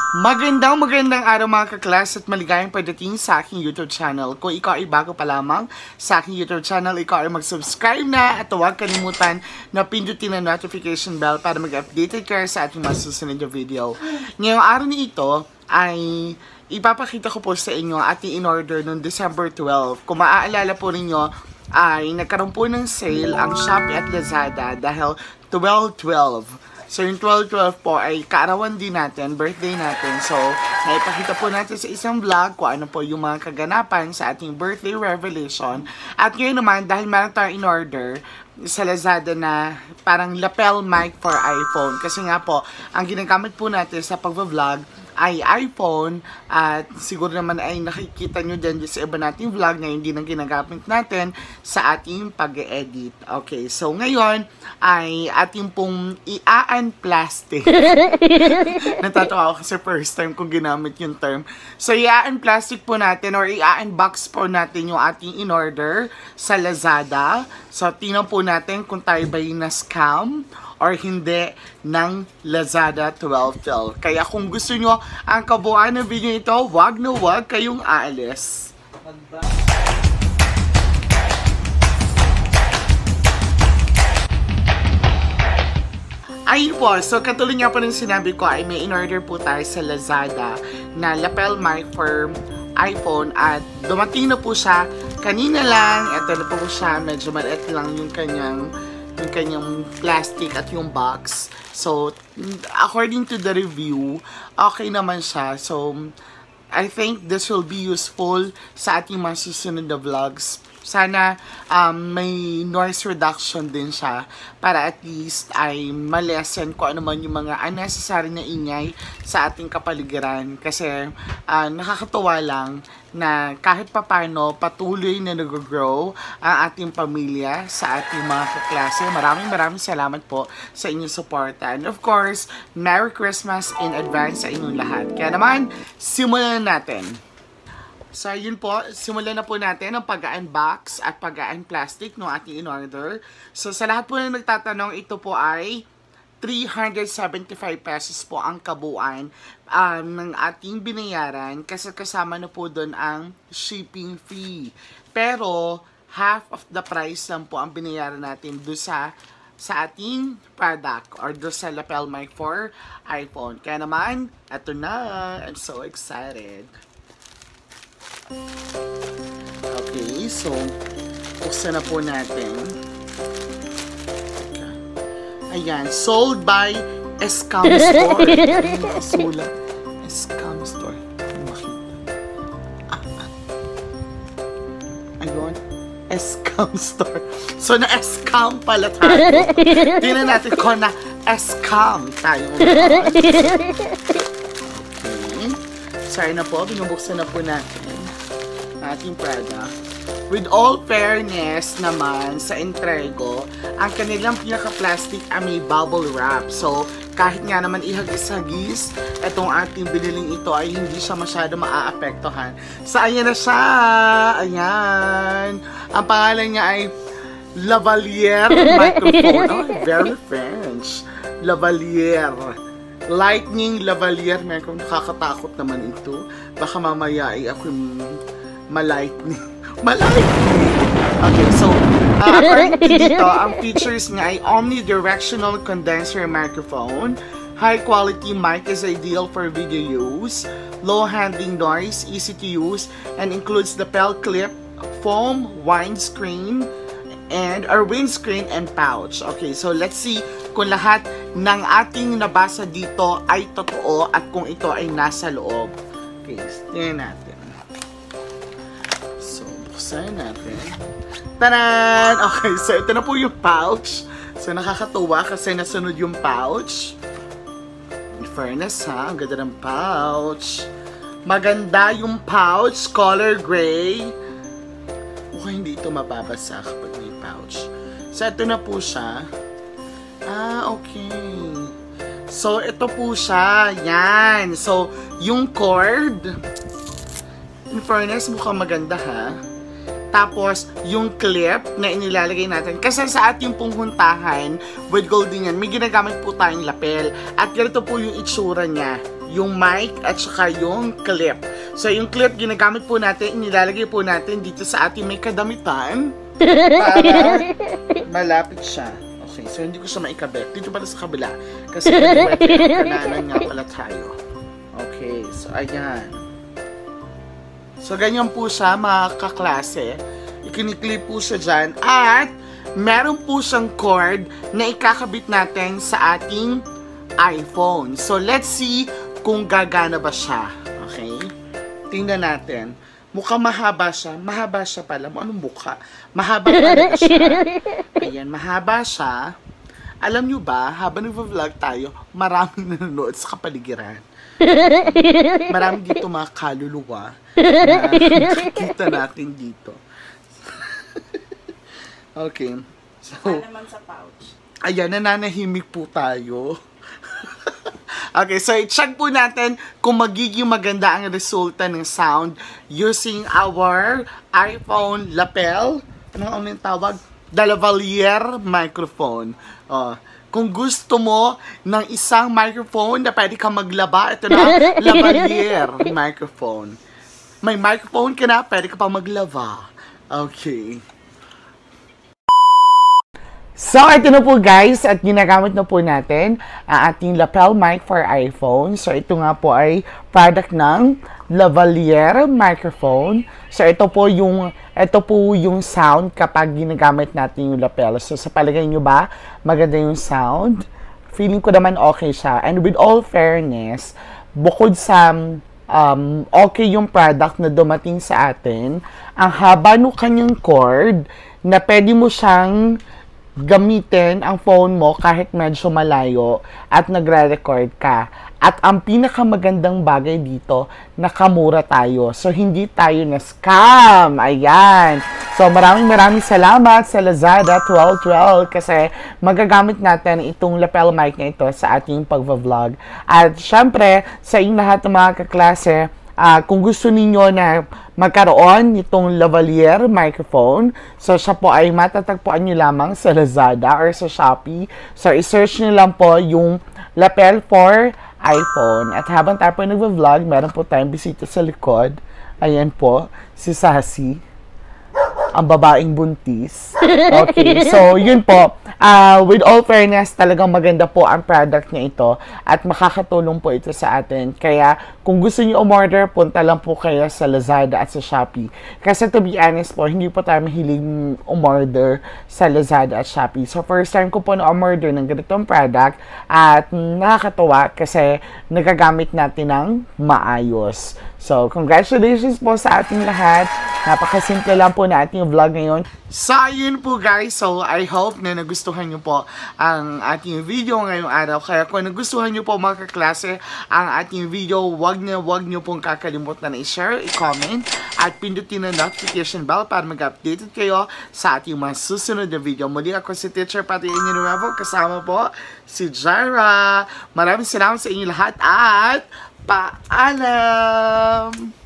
Magandang araw mga kaklas at maligayang pagdating sa aking YouTube channel. Kung ikaw ay bago pa lamang sa aking YouTube channel, ikaw ay mag-subscribe na at huwag kalimutan na pindutin ang notification bell para mag-updated ka sa ating mga susunod na video. Ngayong araw nito ay ipapakita ko po sa inyo ating in-order noong December 12. Kung maaalala po ninyo, ay nagkaroon po ng sale ang Shopee at Lazada dahil 12/12. So, yung 12/12 po ay kaarawan din natin, birthday natin. So, naipakita po natin sa isang vlog kung ano po yung mga kaganapan sa ating birthday revelation. At ngayon naman, dahil meron tayong in-order sa Lazada na parang lapel mic for iPhone. Kasi nga po, ang ginagamit po natin sa pag-vlog ay iPhone at siguro naman ay nakikita nyo din sa iba nating vlog na hindi nang ginagamit natin sa ating pag-edit. Okay, so ngayon ay ating pong i-unplastic. Natatawa ako kasi first time kong ginamit yung term. So i-unplastic po natin or i-unbox po natin yung ating in-order sa Lazada. So tingnan po natin kung tayo ba yung na-scam or hindi ng Lazada 12/12. Kaya kung gusto nyo ang kabuuan ng video ito, wag na wag kayong aalis. Ayun po, so katulad nga po ng sinabi ko ay may in-order po tayo sa Lazada na lapel mic for iPhone at dumating na po siya kanina lang. Ito na po siya, medyo maliit lang yung kanyang plastic at yung box. So, according to the review, okay naman siya. So, I think this will be useful sa ating mga susunod na vlogs. Sana may noise reduction din siya para at least ay malesen kung ano man yung mga unnecessary na ingay sa ating kapaligiran. Kasi nakakatuwa lang na kahit papano patuloy na nag-grow ang ating pamilya sa ating mga kaklase. Maraming salamat po sa inyong suporta. And of course, Merry Christmas in advance sa inyong lahat. Kaya naman, simulan natin. So, yun po, simulan na po natin ang pag-unbox at pag-unplastic ng ating in-order. So, sa lahat po na nagtatanong, ito po ay 375 pesos po ang kabuuan ng ating binayaran kasi kasama na po doon ang shipping fee. Pero, half of the price lang po ang binayaran natin doon sa ating product or doon sa lapel mic for iPhone. Kaya naman, eto na. I'm so excited. Okay, so buksan na po natin. Ayan, sold by Scam Store. Ayan, nakasulat. Scam Store. Ayun, Scam Store. So, na-scam pala tayo. Tingnan natin kung na-scam tayo. Okay. Sorry na po, binubuksan na po natin ating product. With all fairness naman sa entrego, ang kanilang pinaka-plastic ay may bubble wrap. So, kahit nga naman ihagis-hagis, itong ating biniling ito ay hindi siya masyado maaapektuhan. So, ayan na siya! Ayan! Ang pangalan niya ay Lavalier microphone. Oh, very French. Lavalier. Lightning Lavalier. Medyo nakakatakot naman ito. Baka mamaya ay ako ma-lightning. Okay, so, according to dito, ang features nga ay omnidirectional condenser microphone. High quality mic is ideal for video use. Low handling noise, easy to use, and includes the lapel clip, foam, windscreen, and pouch. Okay, so let's see kung lahat ng ating nabasa dito ay totoo at kung ito ay nasa loob. Okay, tingnan natin. Buksan natin. Taran! Okay, so ito na po yung pouch. So nakakatuwa kasi nasunod yung pouch. In fairness ha, ang ganda ng pouch. Maganda yung pouch, color gray. Okay, hindi ito mababasa kapag may pouch. So ito na po siya. Okay. So ito po siya. Yan. So yung cord, in fairness, mukhang maganda ha. Tapos, yung clip na inilalagay natin. Kasi sa ating pong huntahan, with gold din yan, may ginagamit po tayong lapel. At ganito po yung itsura niya. yung mic at saka yung clip. So yung clip ginagamit po natin, inilalagay po natin dito sa ating may kadamitan para malapit siya. Okay, so hindi ko siya maikabit. Dito pala sa kabila. Kasi kananan nga pala tayo. Okay, so ayan. So ganyan po siya mga kaklase. Ikiniklip po siya dyan. At meron po siyang cord na ikakabit natin sa ating iPhone. So let's see kung gagana ba siya. Okay? Tingnan natin. Mukhang mahaba siya. Mahaba siya pala. Anong mukha? Mahaba talaga siya. Ayan, mahaba siya. Alam nyo ba, habang nag-vlog tayo, maraming nanonood sa kapaligiran. Maraming dito mga kaluluwa na nakikita natin dito. Okay. So, naman sa pouch. Ayan, nananahimik po tayo. Okay, so i-check po natin kung magiging maganda ang resulta ng sound using our iPhone lapel. Ano yung tawag? The lavalier microphone. Kung gusto mo ng isang microphone na pwede ka maglaba, ito na, lavalier microphone. May microphone ka na, pwede ka pa maglaba. Okay. So, ito na po guys, at ginagamit na po natin ang ating lapel mic for iPhone. So, ito nga po ay product ng lavalier microphone. So, ito po yung sound kapag ginagamit natin yung lapel. So, sa palagay nyo ba, maganda yung sound? Feeling ko naman okay siya. And with all fairness, bukod sa okay yung product na dumating sa atin, ang haba ng kanyang cord na pwede mo siyang gamitin ang phone mo kahit medyo malayo at nagre-record ka. At ang pinakamagandang bagay dito, nakamura tayo. So, hindi tayo na-scam. Ayan. So, maraming salamat sa Lazada 1212 kasi magagamit natin itong lapel mic na ito sa ating pag-vlog. At syempre, sa inyong lahat ng mga kaklase, kung gusto ninyo na magkaroon nitong lavalier microphone, so siya po ay matatagpuan nyo lamang sa Lazada or sa Shopee. So, i-search nyo lang po yung lapel for iPhone. At habang tayo po nag-vlog, meron po tayong bisita sa likod. Ayan po, si Sassy, ang babaeng buntis. Okay, so yun po. With all fairness, talagang maganda po ang product niya ito at makakatulong po ito sa atin. Kaya kung gusto niyo umorder, punta lang po kayo sa Lazada at sa Shopee. Kasi to be honest po, hindi po tayo mahilig umorder sa Lazada at Shopee. So first time ko po na umorder ng ganitong product at nakakatuwa kasi nagagamit natin ng maayos. So congratulations po sa ating lahat. Napakasimple lang po na ating vlog ngayon. So, yun po guys. So, I hope na nagustuhan nyo po ang ating video ngayong araw. Kaya kung nagustuhan nyo po mga kaklase ang ating video, wag nyo pong kakalimutan na i-share, i-comment, at pindutin ang notification bell para mag-updated kayo sa ating mga susunod na video. Muli ako si Teacher Pati Inyo Nuevo, kasama po si Jaira. Maraming salamat sa inyo lahat at paalam!